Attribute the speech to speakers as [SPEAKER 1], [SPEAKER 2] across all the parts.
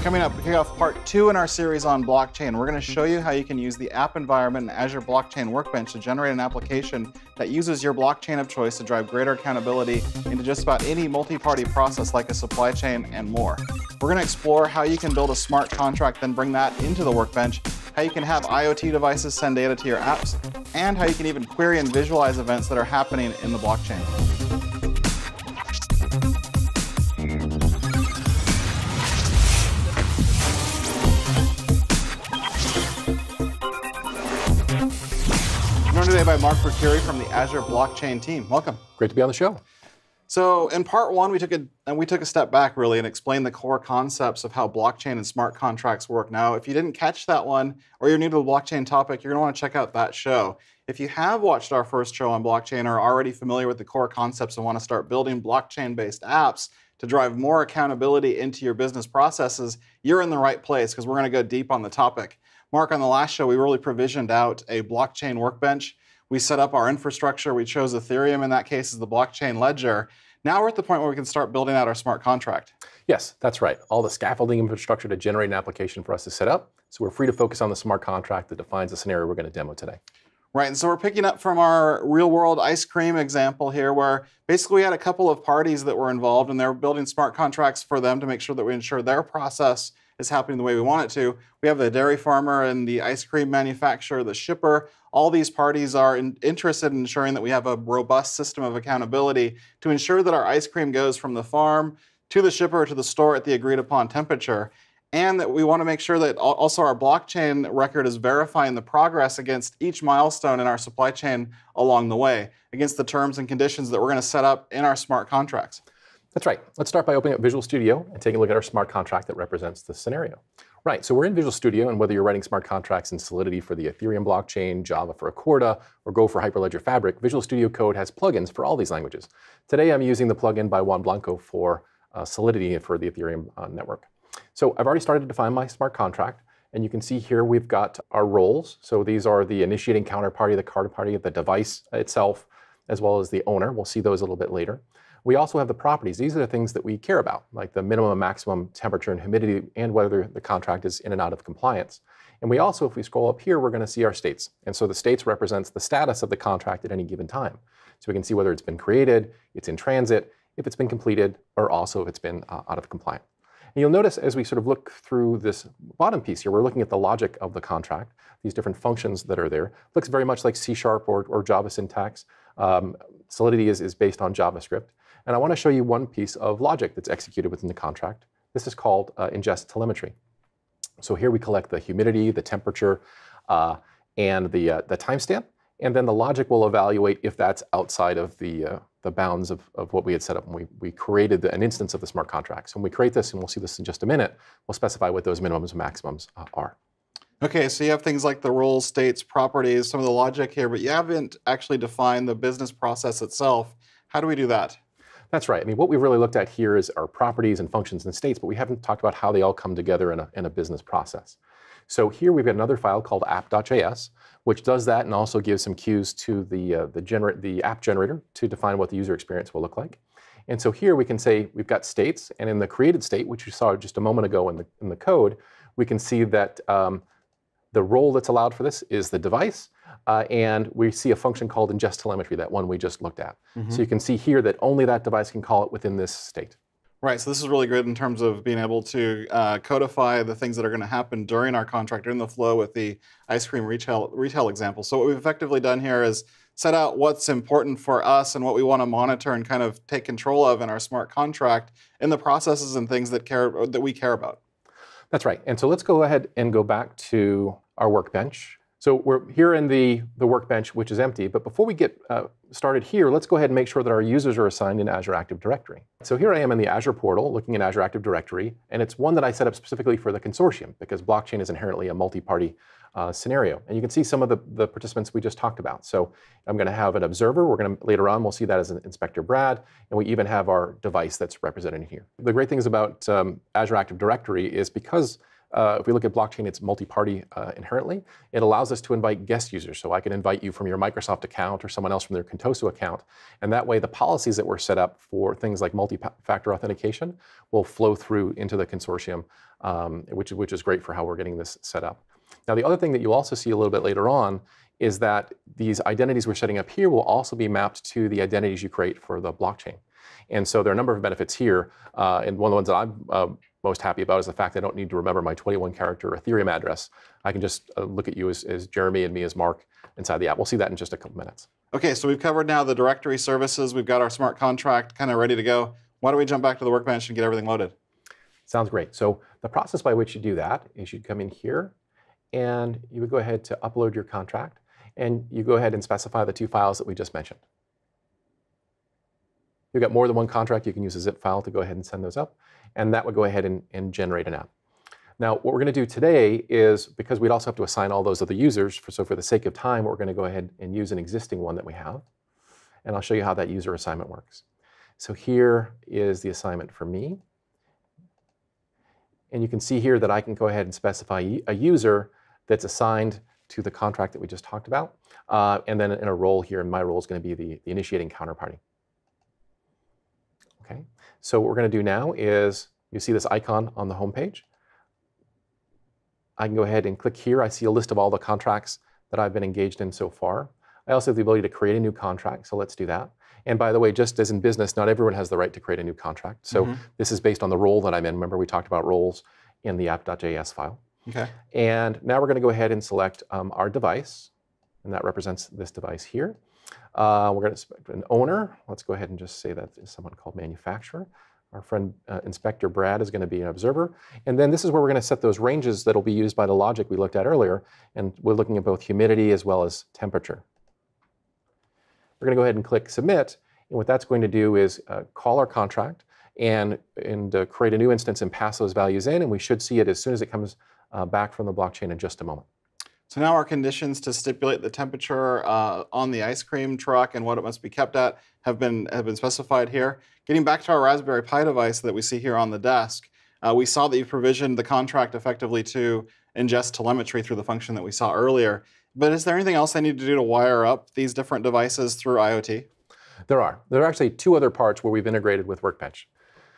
[SPEAKER 1] Coming up, we kick off part 2 in our series on blockchain. We're going to show you how you can use the app environment in Azure Blockchain Workbench to generate an application that uses your blockchain of choice to drive greater accountability into just about any multi-party process like a supply chain and more. We're going to explore how you can build a smart contract, then bring that into the workbench, how you can have IoT devices send data to your apps, and how you can even query and visualize events that are happening in the blockchain. Today by Mark Mercuri from the Azure Blockchain team. Welcome.
[SPEAKER 2] Great to be on the show.
[SPEAKER 1] So in part 1, we took a step back really and explained the core concepts of how blockchain and smart contracts work. Now, if you didn't catch that one or you're new to the blockchain topic, you're going to want to check out that show. If you have watched our first show on blockchain or are already familiar with the core concepts and want to start building blockchain-based apps to drive more accountability into your business processes, you're in the right place because we're going to go deep on the topic. Mark, on the last show, we really provisioned out a blockchain workbench. We set up our infrastructure. We chose Ethereum in that case as the blockchain ledger. Now we're at the point where we can start building out our smart contract.
[SPEAKER 2] Yes, that's right. All the scaffolding infrastructure to generate an application for us is set up. So we're free to focus on the smart contract that defines the scenario we're going to demo today.
[SPEAKER 1] Right, and so we're picking up from our real-world ice cream example here, where basically we had a couple of parties that were involved, and they were building smart contracts for them to make sure that we ensure their process is happening the way we want it to. We have the dairy farmer and the ice cream manufacturer, the shipper. All these parties are interested in ensuring that we have a robust system of accountability to ensure that our ice cream goes from the farm to the shipper to the store at the agreed upon temperature. And that we want to make sure that also our blockchain record is verifying the progress against each milestone in our supply chain along the way, against the terms and conditions that we're going to set up in our smart contracts.
[SPEAKER 2] That's right. Let's start by opening up Visual Studio and taking a look at our smart contract that represents the scenario. Right, so we're in Visual Studio, and whether you're writing smart contracts in Solidity for the Ethereum blockchain, Java for Accorda, or Go for Hyperledger Fabric, Visual Studio Code has plugins for all these languages. Today I'm using the plugin by Juan Blanco for Solidity for the Ethereum network. So I've already started to define my smart contract, and you can see here we've got our roles. So these are the initiating counterparty, the counterparty, the device itself, as well as the owner. We'll see those a little bit later. We also have the properties. These are the things that we care about, like the minimum and maximum temperature and humidity, and whether the contract is in and out of compliance. And we also, if we scroll up here, we're going to see our states. And so the states represents the status of the contract at any given time. So we can see whether it's been created, it's in transit, if it's been completed, or also if it's been out of compliance. And you'll notice as we sort of look through this bottom piece here, we're looking at the logic of the contract, these different functions that are there. It looks very much like C# or Java syntax. Solidity is based on JavaScript. And I want to show you one piece of logic that's executed within the contract. This is called Ingest Telemetry. So here we collect the humidity, the temperature, and the timestamp. And then the logic will evaluate if that's outside of the bounds of what we had set up when we created an instance of the smart contract. So when we create this, and we'll see this in just a minute, we'll specify what those minimums and maximums are.
[SPEAKER 1] Okay, so you have things like the roles, states, properties, some of the logic here, but you haven't actually defined the business process itself. How do we do that?
[SPEAKER 2] That's right. I mean, what we've really looked at here is our properties and functions and states, but we haven't talked about how they all come together in a business process. So here we've got another file called app.js, which does that and also gives some cues to the app generator to define what the user experience will look like. And so here we can say we've got states, and in the created state, which you saw just a moment ago in the code, we can see that the role that's allowed for this is the device, and we see a function called Ingest Telemetry, that one we just looked at. So you can see here that only that device can call it within this state.
[SPEAKER 1] Right, so this is really good in terms of being able to codify the things that are going to happen during our contract, during the flow with the ice cream retail example. So what we've effectively done here is set out what's important for us and what we want to monitor and kind of take control of in our smart contract in the processes and things that we care about.
[SPEAKER 2] That's right. And so let's go ahead and go back to our workbench. So we're here in the workbench, which is empty. But before we get started here, let's go ahead and make sure that our users are assigned in Azure Active Directory. So here I am in the Azure portal looking at Azure Active Directory. And it's one that I set up specifically for the consortium because blockchain is inherently a multi-party scenario. And you can see some of the participants we just talked about. So I'm going to have an observer. Later on, we'll see that as an Inspector Brad. And we even have our device that's represented here. The great things about Azure Active Directory is because if we look at blockchain, it's multi-party inherently. It allows us to invite guest users. So I can invite you from your Microsoft account or someone else from their Contoso account. And that way, the policies that were set up for things like multi-factor authentication will flow through into the consortium, which is great for how we're getting this set up. Now, the other thing that you'll also see a little bit later on is that these identities we're setting up here will also be mapped to the identities you create for the blockchain. And so there are a number of benefits here. And one of the ones that I'm most happy about is the fact that I don't need to remember my 21-character Ethereum address. I can just look at you as Jeremy and me as Mark inside the app. We'll see that in just a couple minutes.
[SPEAKER 1] Okay, so we've covered now the directory services. We've got our smart contract kind of ready to go. Why don't we jump back to the workbench and get everything loaded?
[SPEAKER 2] Sounds great. So the process by which you do that is you'd come in here, and you would go ahead to upload your contract, and you go ahead and specify the 2 files that we just mentioned. If you've got more than one contract, you can use a zip file to go ahead and send those up, and that would go ahead and generate an app. Now, what we're going to do today is, because we'd also have to assign all those other users, so for the sake of time, we're going to go ahead and use an existing one that we have, and I'll show you how that user assignment works. So here is the assignment for me, and you can see here that I can go ahead and specify a user that's assigned to the contract that we just talked about, and then in a role here, and my role is going to be the initiating counterparty. Okay, so what we're going to do now is, you see this icon on the home page. I can go ahead and click here. I see a list of all the contracts that I've been engaged in so far. I also have the ability to create a new contract, so let's do that. And by the way, just as in business, not everyone has the right to create a new contract. So this is based on the role that I'm in. Remember, we talked about roles in the app.js file.
[SPEAKER 1] Okay.
[SPEAKER 2] And now we're going to go ahead and select our device, and that represents this device here. We're going to select an owner. Let's go ahead and just say that is someone called manufacturer. Our friend Inspector Brad is going to be an observer. And then this is where we're going to set those ranges that will be used by the logic we looked at earlier. And we're looking at both humidity as well as temperature. We're going to go ahead and click Submit. And what that's going to do is call our contract and create a new instance and pass those values in. And we should see it as soon as it comes back from the blockchain in just a moment.
[SPEAKER 1] So now our conditions to stipulate the temperature on the ice cream truck and what it must be kept at have been specified here. Getting back to our Raspberry Pi device that we see here on the desk, we saw that you provisioned the contract effectively to ingest telemetry through the function that we saw earlier. But is there anything else I need to do to wire up these different devices through IoT?
[SPEAKER 2] There are. There are actually 2 other parts where we've integrated with Workbench.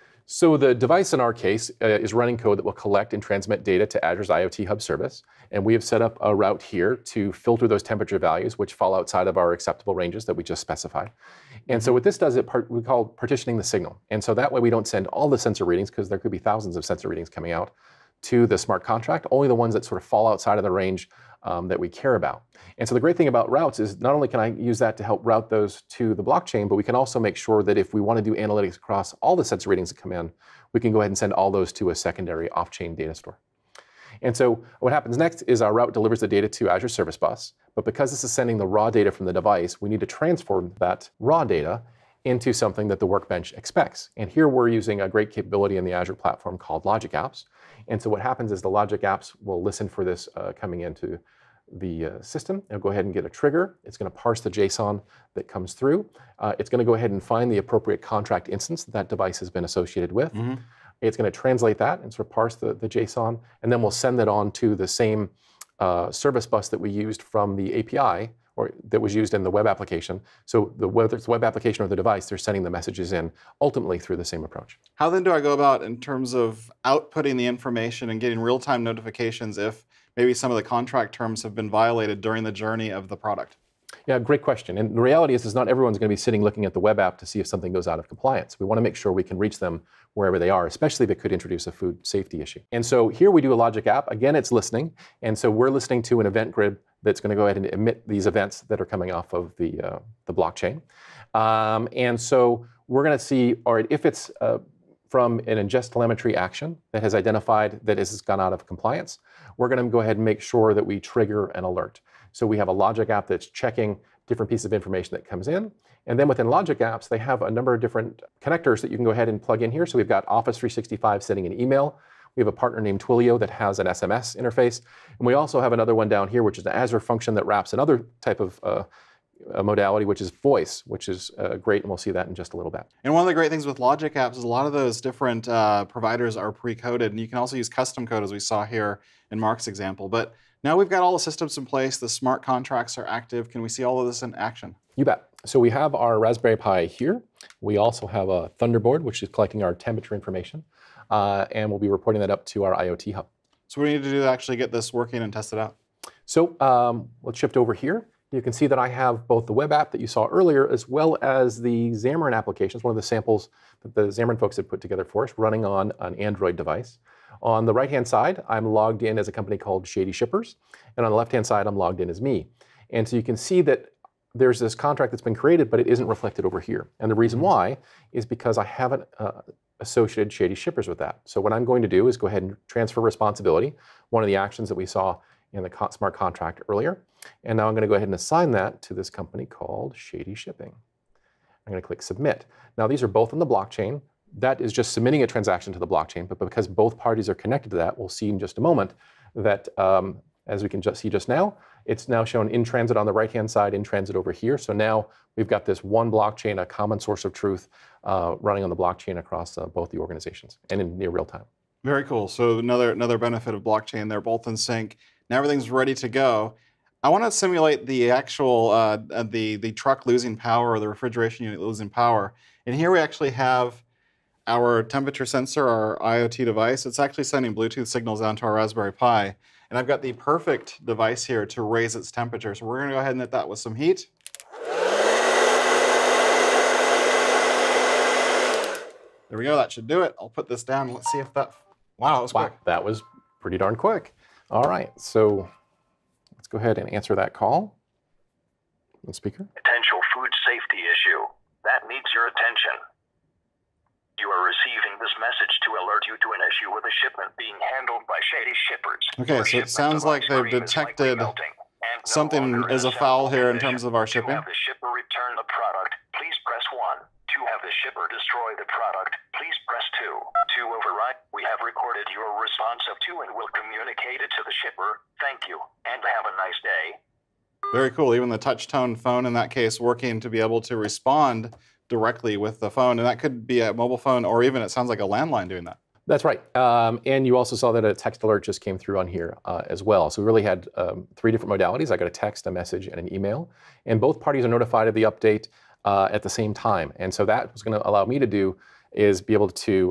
[SPEAKER 2] So the device in our case is running code that will collect and transmit data to Azure's IoT Hub service. And we have set up a route here to filter those temperature values, which fall outside of our acceptable ranges that we just specified. And so what this does, we call partitioning the signal. And so that way we don't send all the sensor readings, because there could be thousands of sensor readings coming out, to the smart contract, only the ones that sort of fall outside of the range that we care about. And so the great thing about routes is not only can I use that to help route those to the blockchain, but we can also make sure that if we want to do analytics across all the sensor readings that come in, we can go ahead and send all those to a secondary off-chain data store. And so what happens next is our route delivers the data to Azure Service Bus, but because this is sending the raw data from the device, we need to transform that raw data into something that the Workbench expects. And here we're using a great capability in the Azure platform called Logic Apps. And so what happens is the Logic Apps will listen for this coming into the system. It'll go ahead and get a trigger. It's going to parse the JSON that comes through. It's going to go ahead and find the appropriate contract instance that device has been associated with. It's going to translate that and sort of parse the JSON, and then we'll send that on to the same service bus that we used from the API, or that was used in the web application. So whether it's the web application or the device, they're sending the messages in ultimately through the same approach.
[SPEAKER 1] How then do I go about in terms of outputting the information and getting real-time notifications if maybe some of the contract terms have been violated during the journey of the product?
[SPEAKER 2] Yeah, great question. And the reality is not everyone's going to be sitting looking at the web app to see if something goes out of compliance. We want to make sure we can reach them wherever they are, especially if it could introduce a food safety issue. And so here we do a Logic app. Again, it's listening. And so we're listening to an event grid that's going to go ahead and emit these events that are coming off of the blockchain. And so we're going to see, all right, if it's from an ingest telemetry action that has identified that it has gone out of compliance, we're going to go ahead and make sure that we trigger an alert. So we have a Logic app that's checking different pieces of information that comes in. And then within Logic apps, they have a number of different connectors that you can go ahead and plug in here. So we've got Office 365 sending an email. We have a partner named Twilio that has an SMS interface. And we also have another one down here, which is an Azure function that wraps another type of modality, which is voice, which is great, and we'll see that in just a little bit.
[SPEAKER 1] And one of the great things with Logic apps is a lot of those different providers are pre-coded, and you can also use custom code, as we saw here in Mark's example. But now we've got all the systems in place, the smart contracts are active. Can we see all of this in action?
[SPEAKER 2] You bet. So we have our Raspberry Pi here. We also have a Thunderboard, which is collecting our temperature information, and we'll be reporting that up to our IoT hub.
[SPEAKER 1] So what do we need to do to actually get this working and test it out?
[SPEAKER 2] So let's shift over here. You can see that I have both the web app that you saw earlier, as well as the Xamarin applications, one of the samples that the Xamarin folks had put together for us, running on an Android device. On the right-hand side, I'm logged in as a company called Shady Shippers, and on the left-hand side, I'm logged in as me. And so you can see that there's this contract that's been created, but it isn't reflected over here. And the reason why is because I haven't associated Shady Shippers with that. So what I'm going to do is go ahead and transfer responsibility, one of the actions that we saw in the smart contract earlier. And now I'm going to go ahead and assign that to this company called Shady Shipping. I'm going to click Submit. Now these are both on the blockchain. That is just submitting a transaction to the blockchain, but because both parties are connected to that, we'll see in just a moment that as we can just see just now, it's now shown in transit on the right-hand side, in transit over here. So now we've got this one blockchain, a common source of truth running on the blockchain across both the organizations and in near real time.
[SPEAKER 1] Very cool. So another benefit of blockchain, they're both in sync. Now everything's ready to go. I want to simulate the actual, the truck losing power or the refrigeration unit losing power. And here we actually have our temperature sensor, our IoT device. It's actually sending Bluetooth signals down to our Raspberry Pi. And I've got the perfect device here to raise its temperature. So we're going to go ahead and hit that with some heat. There we go. That should do it. I'll put this down. Let's see if that... Wow, that was quick.
[SPEAKER 2] That was pretty darn quick. All right, so let's go ahead and answer that call. The speaker.
[SPEAKER 3] Potential food safety issue. That needs your attention. You are receiving this message to alert you to an issue with a shipment being handled by Shady Shippers.
[SPEAKER 1] Okay, so it sounds like they've detected something is afoul here in terms of our shipping.
[SPEAKER 3] To have the shipper return the product, please press 1. To have the shipper destroy the product, please press 2. To override, we have recorded your response of 2 and will communicate it to the shipper. Thank you, and have a nice day.
[SPEAKER 1] Very cool. Even the touch tone phone in that case working to be able to respond directly with the phone. And that could be a mobile phone, or even it sounds like a landline doing that.
[SPEAKER 2] That's right. And you also saw that a text alert just came through on here as well. So we really had 3 different modalities. I got a text, a message, and an email. And both parties are notified of the update at the same time. And so that was going to allow me to do is be able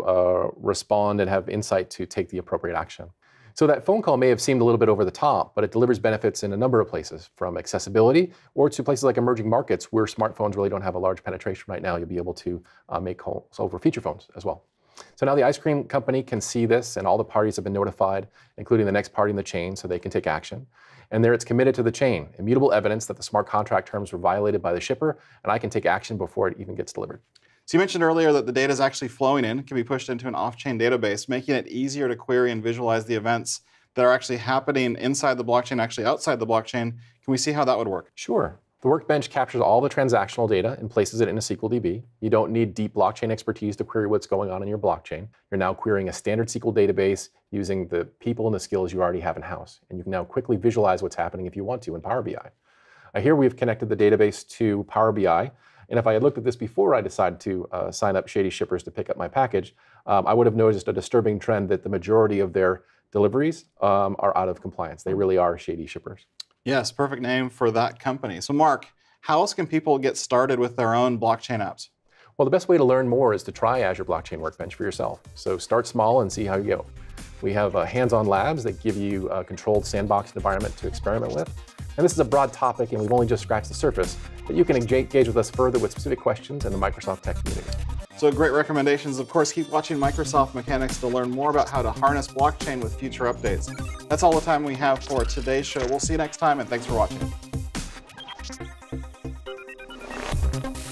[SPEAKER 2] to respond and have insight to take the appropriate action. So that phone call may have seemed a little bit over the top, but it delivers benefits in a number of places, from accessibility or to places like emerging markets where smartphones really don't have a large penetration right now. You'll be able to make calls over feature phones as well. So now the ice cream company can see this, and all the parties have been notified, including the next party in the chain, so they can take action. And there it's committed to the chain, immutable evidence that the smart contract terms were violated by the shipper, and I can take action before it even gets delivered.
[SPEAKER 1] So you mentioned earlier that the data is actually flowing in, can be pushed into an off-chain database, making it easier to query and visualize the events that are actually happening inside the blockchain, actually outside the blockchain. Can we see how that would work?
[SPEAKER 2] Sure. The Workbench captures all the transactional data and places it in a SQL DB. You don't need deep blockchain expertise to query what's going on in your blockchain. You're now querying a standard SQL database using the people and the skills you already have in-house. And you can now quickly visualize what's happening if you want to in Power BI. Here we've connected the database to Power BI. And if I had looked at this before I decided to sign up Shady Shippers to pick up my package, I would have noticed a disturbing trend that the majority of their deliveries are out of compliance. They really are Shady Shippers.
[SPEAKER 1] Yes, perfect name for that company. So Mark, how else can people get started with their own blockchain apps?
[SPEAKER 2] Well, the best way to learn more is to try Azure Blockchain Workbench for yourself. So start small and see how you go. We have hands-on labs that give you a controlled sandbox environment to experiment with. And this is a broad topic, and we've only just scratched the surface, but you can engage with us further with specific questions in the Microsoft Tech community.
[SPEAKER 1] So great recommendations. Of course, keep watching Microsoft Mechanics to learn more about how to harness blockchain with future updates. That's all the time we have for today's show. We'll see you next time, and thanks for watching.